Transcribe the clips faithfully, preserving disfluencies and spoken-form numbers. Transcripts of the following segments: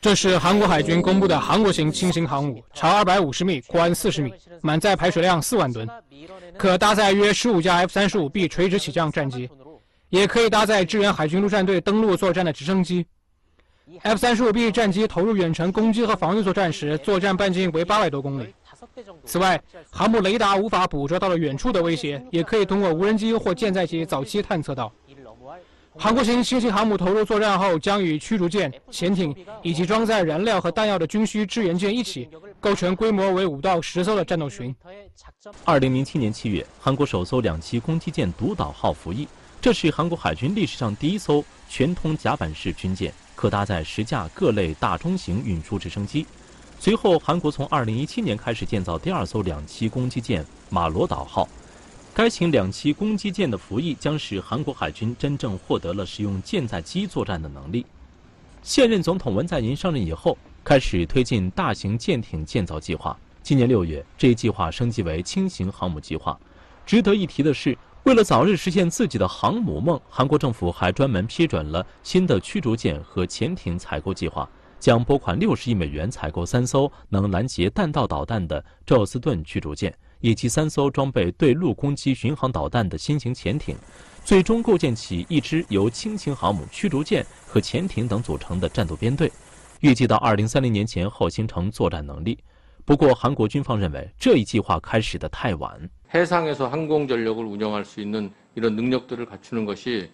这是韩国海军公布的韩国型轻型航母，长二百五十米，宽四十米，满载排水量四万吨，可搭载约十五架 F 三十五 B 垂直起降战机，也可以搭载支援海军陆战队登陆作战的直升机。F 三十五 B 战机投入远程攻击和防御作战时，作战半径为八百多公里。此外，航母雷达无法捕捉到的远处的威胁，也可以通过无人机或舰载机早期探测到。韩国型轻型航母投入作战后，将与驱逐舰、潜艇以及装载燃料和弹药的军需支援舰一起，构成规模为五到十艘的战斗群。 二零零七年七月，韩国首艘两栖攻击舰独岛号服役，这是韩国海军历史上第一艘全通甲板式军舰，可搭载十架各类大中型运输直升机。随后，韩国从二零一七年开始建造第二艘两栖攻击舰马罗岛号。该型两栖攻击舰的服役将使韩国海军真正获得了使用舰载机作战的能力。现任总统文在寅上任以后，开始推进大型舰艇建造计划。今年六月，这一计划升级为轻型航母计划。值得一提的是，为了早日实现自己的航母梦，韩国政府还专门批准了新的驱逐舰和潜艇采购计划，将拨款六十亿美元采购三艘能拦截弹道导弹的宙斯盾驱逐舰。以及三艘装备对陆攻击巡航导弹的新型潜艇，最终构建起一支由轻型航母、驱逐舰和潜艇等组成的战斗编队，预计到二零三零年前后形成作战能力。不过，韩国军方认为这一计划开始得太晚。 해상에서 항공전력을 운영할 수 있는 이런 능력들을 갖추는 것이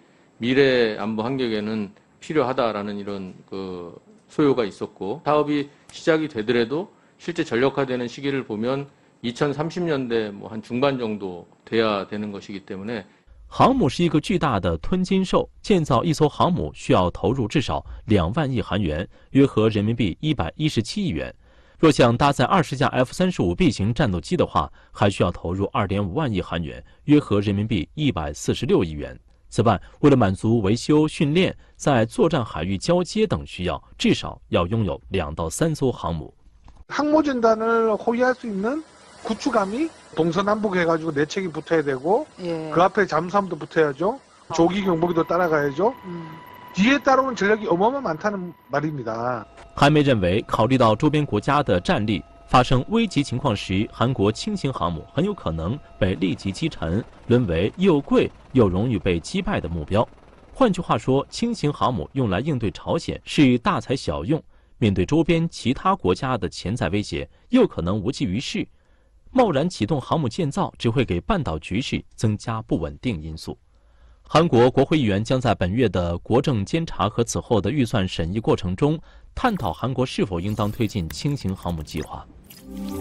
미래 안보 환경에는 필요하다라는 이런 그 소요가 있었고, 사업이 시작이 되더라도 실제 전력화되는 시기를 보면 이천삼십 년대 뭐 한 중반 정도 돼야 되는 것이기 때문에 航母是一个巨大的吞金兽，建造一艘航母需要投入至少两万亿韩元，约合人民币一百一十七亿元。若想搭载二十架 F 三十五 B 型战斗机的话，还需要投入二点五万亿韩元，约合人民币一百四十六亿元。此外，为了满足维修、训练、在作战海域交接等需要，至少要拥有两到三艘航母。 항모전단을 호위할 수 있는 구축함이 동서남북 해가지고 네 척이 붙어야 되고 예. 그 앞에 잠수함도 붙어야죠. 조기 경보기도 따라가야죠. 음. 뒤에 따라오는 전력이 어마어마 많다는 말입니다. 韩媒认为，考虑到周边国家的战力，发生危急情况时，韩国轻型航母很有可能被立即击沉，沦为又贵又容易被击败的目标。换句话说，轻型航母用来应对朝鲜是大材小用，面对周边其他国家的潜在威胁，又可能无济于事。 贸然启动航母建造，只会给半岛局势增加不稳定因素。韩国国会议员将在本月的国政监察和此后的预算审议过程中，探讨韩国是否应当推进轻型航母计划。